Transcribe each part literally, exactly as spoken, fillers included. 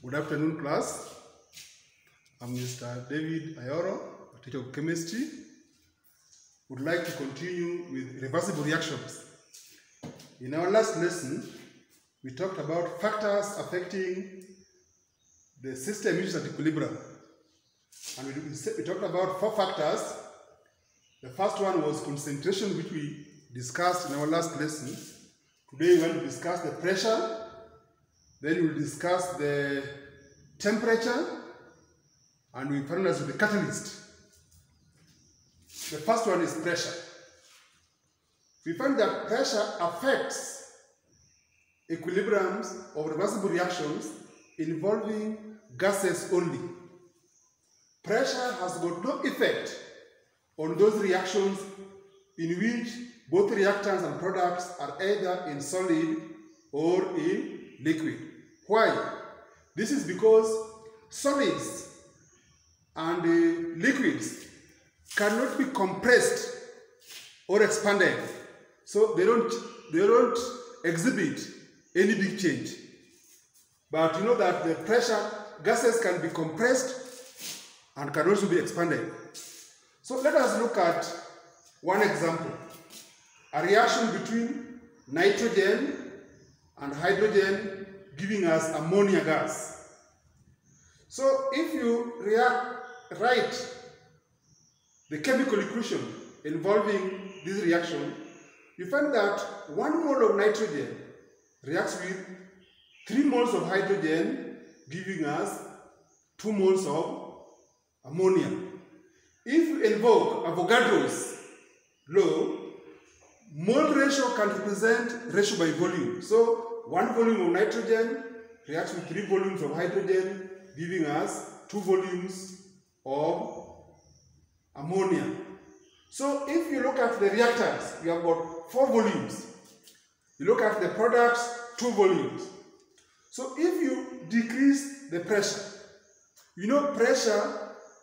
Good afternoon, class. I'm Mister David Ayoro, a teacher of chemistry. Would like to continue with reversible reactions. In our last lesson, we talked about factors affecting the system which is at equilibrium. And we, we talked about four factors. The first one was concentration, which we discussed in our last lesson. Today we want to discuss the pressure. Then we'll discuss the temperature, and we finalize with the catalyst. The first one is pressure. We find that pressure affects equilibriums of reversible reactions involving gases only. Pressure has got no effect on those reactions in which both reactants and products are either in solid or in liquid. Why? This is because solids and uh, liquids cannot be compressed or expanded, so they don't they don't exhibit any big change. But you know that the pressure gases can be compressed and can also be expanded. So let us look at one example: a reaction between nitrogen and hydrogen giving us ammonia gas. So if you react, write the chemical equation involving this reaction, you find that one mole of nitrogen reacts with three moles of hydrogen, giving us two moles of ammonia. If you invoke Avogadro's law, mole ratio can represent ratio by volume. So one volume of nitrogen reacts with three volumes of hydrogen, giving us two volumes of ammonia. So if you look at the reactants, we have got four volumes. You look at the products, two volumes. So if you decrease the pressure, you know pressure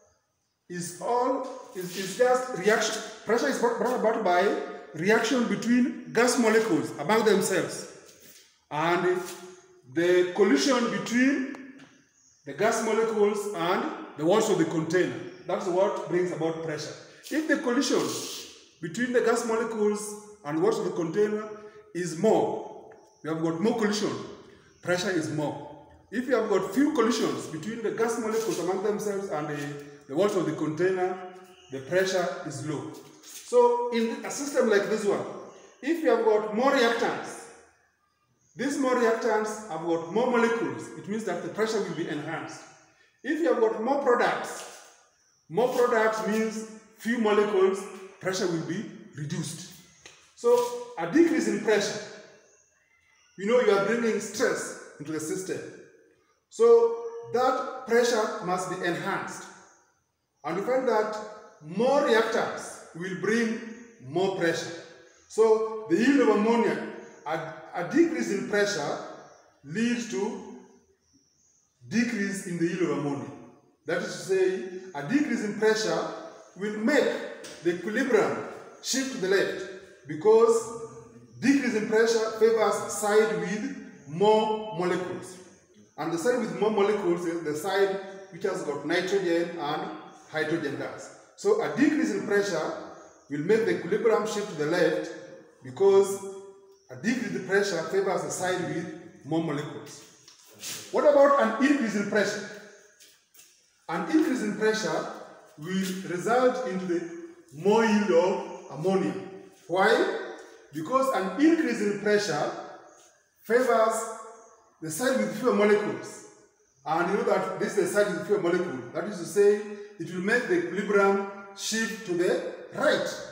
is all is, is just reaction. Pressure is brought about by reaction between gas molecules among themselves, and the collision between the gas molecules and the walls of the container. That's what brings about pressure. If the collision between the gas molecules and walls of the container is more, we have got more collision, pressure is more. If you have got few collisions between the gas molecules among themselves and the, the walls of the container, the pressure is low. So in a system like this one, if you have got more reactants, these more reactants have got more molecules, it means that the pressure will be enhanced. If you have got more products, more products means few molecules, pressure will be reduced. So a decrease in pressure, you know you are bringing stress into the system. So that pressure must be enhanced. And you find that more reactants will bring more pressure. So the yield of ammonia, a, a decrease in pressure leads to decrease in the yield of ammonia. That is to say, a decrease in pressure will make the equilibrium shift to the left, because decrease in pressure favors side with more molecules. And the side with more molecules is the side which has got nitrogen and hydrogen gas. So a decrease in pressure will make the equilibrium shift to the left, because a decrease in pressure favors the side with more molecules. What about an increase in pressure? An increase in pressure will result in the more yield of ammonia. Why? Because an increase in pressure favors the side with fewer molecules. And you know that this is the side with fewer molecules. That is to say, it will make the equilibrium shift to the right.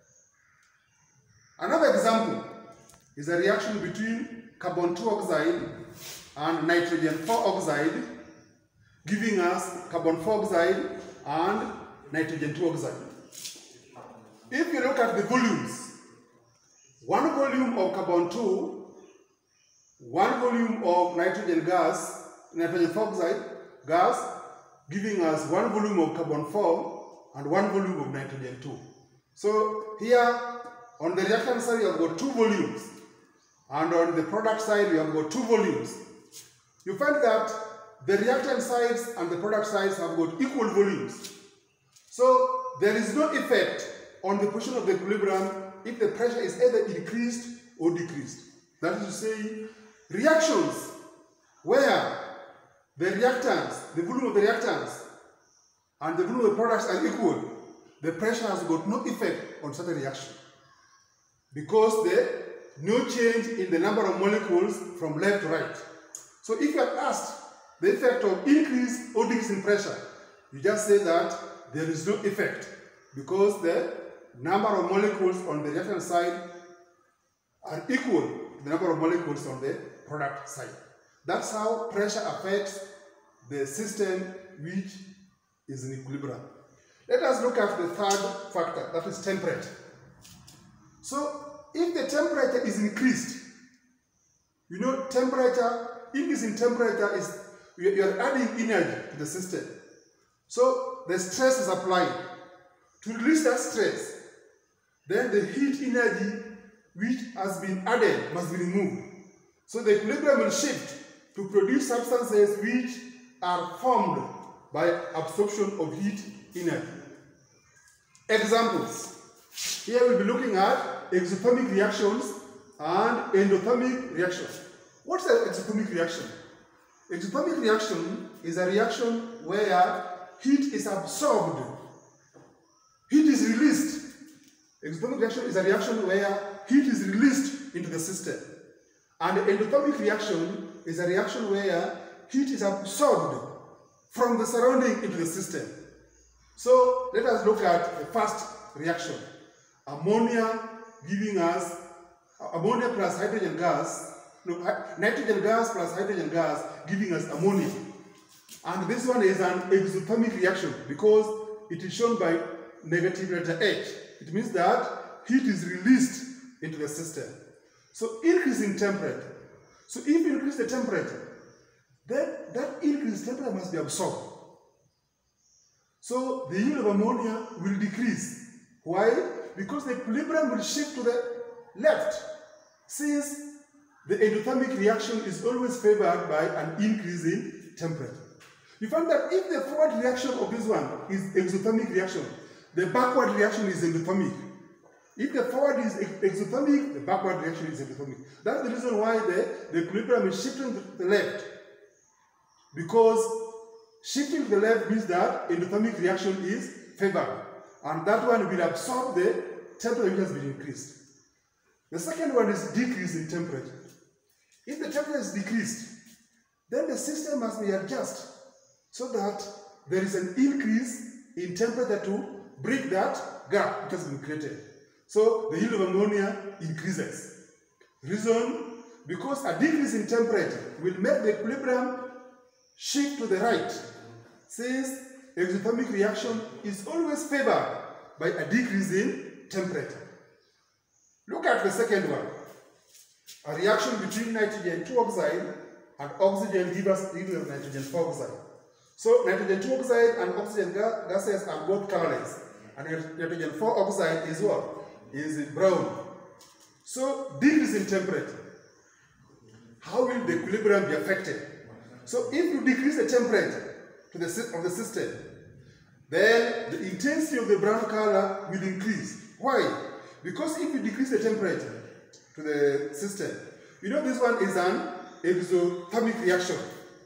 Another example is a reaction between carbon two oxide and nitrogen four oxide, giving us carbon four oxide and nitrogen two oxide. If you look at the volumes, one volume of carbon two, one volume of nitrogen gas, nitrogen four oxide gas, giving us one volume of carbon four and one volume of nitrogen two. So here on the reactant side you have got two volumes, and on the product side we have got two volumes. You find that the reactant sides and the product sides have got equal volumes. So there is no effect on the position of the equilibrium if the pressure is either increased or decreased. That is to say, reactions where the reactants, the volume of the reactants and the volume of the products are equal, the pressure has got no effect on such a reaction because there is no change in the number of molecules from left to right. So if you are asked the effect of increase or decrease in pressure, you just say that there is no effect because the number of molecules on the reactant side are equal to the number of molecules on the product side. That's how pressure affects the system which is in equilibrium. Let us look at the third factor, that is temperature. So if the temperature is increased, you know temperature, increase in temperature is you are adding energy to the system. So the stress is applied. To release that stress, then the heat energy which has been added must be removed. So the equilibrium will shift to produce substances which are formed by absorption of heat energy. Examples. Here we'll be looking at exothermic reactions and endothermic reactions. What's an exothermic reaction? Exothermic reaction is a reaction where heat is absorbed, heat is released. Exothermic reaction is a reaction where heat is released into the system. And endothermic reaction is a reaction where heat is absorbed from the surrounding into the system. So let us look at the first reaction. Ammonia giving us, ammonia plus hydrogen gas, no, nitrogen gas plus hydrogen gas giving us ammonia. And this one is an exothermic reaction because it is shown by negative letter H. It means that heat is released into the system. So increase in temperature. So if you increase the temperature, then that increased temperature must be absorbed. So the yield of ammonia will decrease. Why? Because the equilibrium will shift to the left, since the endothermic reaction is always favored by an increase in temperature. You find that if the forward reaction of this one is exothermic reaction, the backward reaction is endothermic. If the forward is exothermic, the backward reaction is endothermic. That's the reason why the, the equilibrium is shifting to the left. Because shifting to the left means that endothermic reaction is favored. And that one will absorb the temperature which has been increased. The second one is decrease in temperature. If the temperature is decreased, then the system must be adjusted so that there is an increase in temperature to break that gap which has been created. So the yield of ammonia increases. Reason, because a decrease in temperature will make the equilibrium shift to the right, since exothermic reaction is always favored by a decrease in temperature. Look at the second one. A reaction between nitrogen two oxide and oxygen gives us nitrogen four oxide. So nitrogen two oxide and oxygen ga gases are both colorless, and nitrogen four oxide is what? Is brown. So decrease in temperature. How will the equilibrium be affected? So if you decrease the temperature to the of the system, then the intensity of the brown color will increase. Why? Because if you decrease the temperature to the system, you know this one is an exothermic reaction.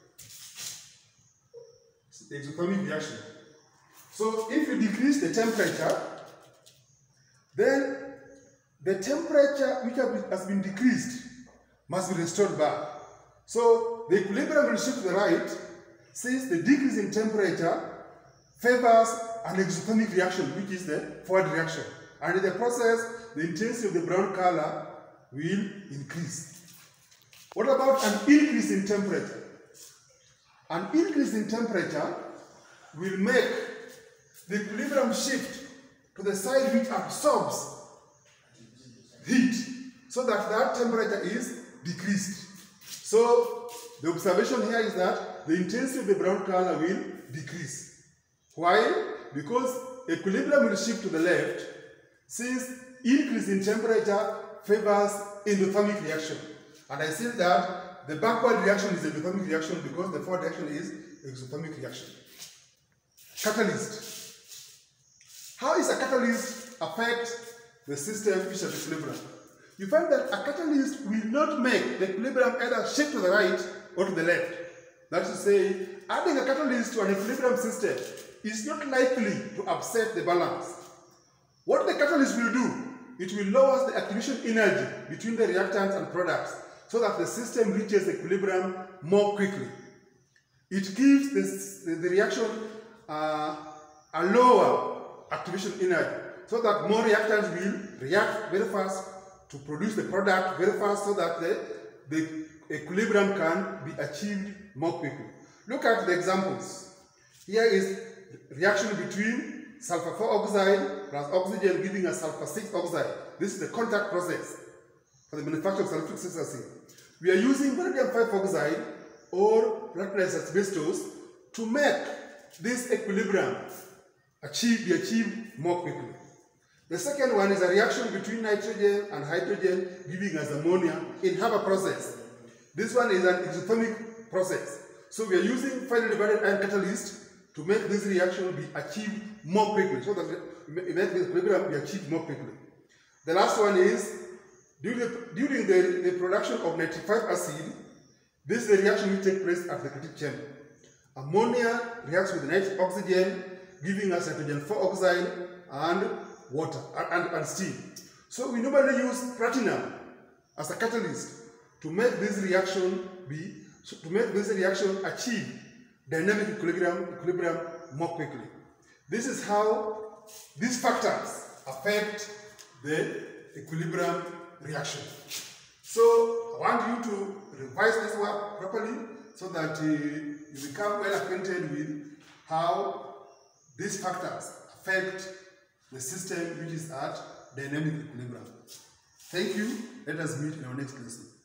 Exothermic reaction. So if you decrease the temperature, then the temperature which has been decreased must be restored back. So the equilibrium will shift to the right, since the decrease in temperature favors an exothermic reaction, which is the forward reaction. And in the process, the intensity of the brown color will increase. What about an increase in temperature? An increase in temperature will make the equilibrium shift to the side which absorbs heat, so that that temperature is decreased. So the observation here is that the intensity of the brown color will decrease. Why? Because equilibrium will shift to the left, since increase in temperature favors endothermic reaction. And I see that the backward reaction is a endothermic reaction because the forward reaction is exothermic reaction. Catalyst. How is a catalyst affect the system which is at equilibrium? You find that a catalyst will not make the equilibrium either shift to the right or to the left. That is to say, adding a catalyst to an equilibrium system is not likely to upset the balance. What the catalyst will do, it will lower the activation energy between the reactants and products so that the system reaches equilibrium more quickly. It gives this, the, the reaction uh, a lower activation energy so that more reactants will react very fast to produce the product very fast so that the, the equilibrium can be achieved more quickly. Look at the examples. Here is reaction between sulfur four oxide plus oxygen giving us sulfur six oxide. This is the contact process for the manufacture of sulfuric acid. We are using vanadium five oxide or platinum asbestos to make this equilibrium achieve, be achieved more quickly. The second one is a reaction between nitrogen and hydrogen giving us ammonia in Haber process. This one is an exothermic process. So we are using finely divided iron catalyst to make this reaction be achieved more quickly, so that we make this equilibrium be achieved more quickly. The last one is during the, during the, the production of nitric five acid, this is the reaction will take place at the critic chamber. Ammonia reacts with nitric oxygen, giving us nitrogen four oxide and water and, and steam. So we normally use platinum as a catalyst to make this reaction be to make this reaction achieve dynamic equilibrium, equilibrium more quickly. This is how these factors affect the equilibrium reaction. So I want you to revise this work properly so that uh, you become well acquainted with how these factors affect the system which is at dynamic equilibrium. Thank you. Let us meet in our next lesson.